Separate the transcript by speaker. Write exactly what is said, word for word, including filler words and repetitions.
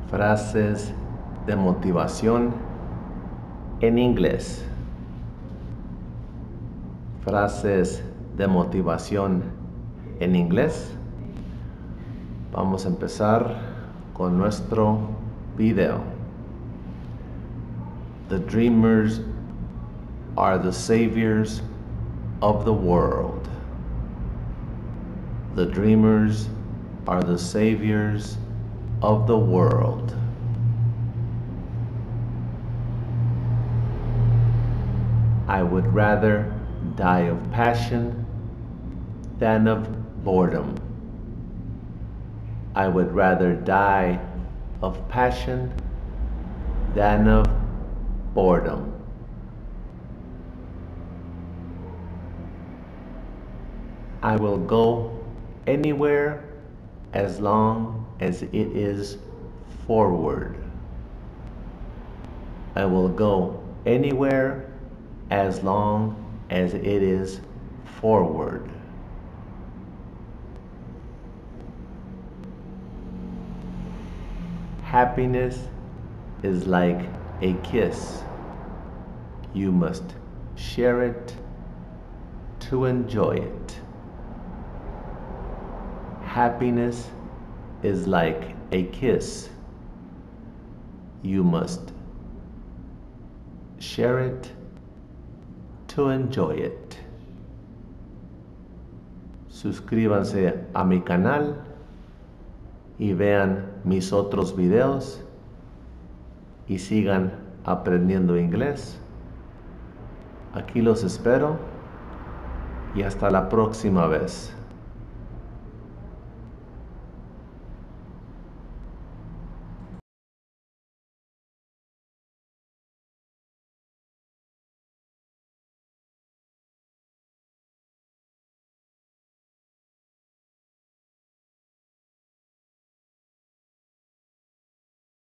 Speaker 1: Frases de motivación en inglés. Frases de motivación en inglés. Vamos a empezar con nuestro video. The dreamers are the saviors of the world. The dreamers are the saviors of the world. I would rather die of passion than of boredom. I would rather die of passion than of boredom. I will go anywhere as long as it is forward. I will go anywhere as long as it is forward. Happiness is like a kiss. You must share it to enjoy it. Happiness is like a kiss. You must share it to enjoy it. Suscríbanse a mi canal y vean mis otros videos y sigan aprendiendo inglés. Aquí los espero y hasta la próxima vez.